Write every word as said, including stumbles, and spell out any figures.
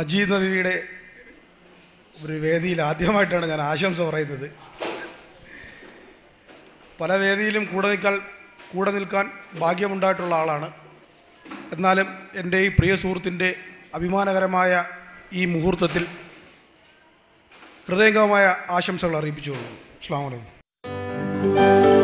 മജീദ് നദിയുടെ ഒരു വേദിയിൽ ആദ്യമായിട്ടാണ് ഞാൻ ആശംസ പറയുന്നത്. പല വേദിയിലും കൂടെ നിൽക്കാൻ കൂടെ നിൽക്കാൻ ഭാഗ്യമുണ്ടായിട്ടുള്ള ആളാണ്. എന്നാലും എൻ്റെ ഈ പ്രിയ സുഹൃത്തിൻ്റെ അഭിമാനകരമായ ഈ മുഹൂർത്തത്തിൽ ഹൃദയംഗമമായ ആശംസകൾ അറിയിപ്പിച്ചുകൊള്ളുന്നു. അസ്സലാമു അലൈക്കും.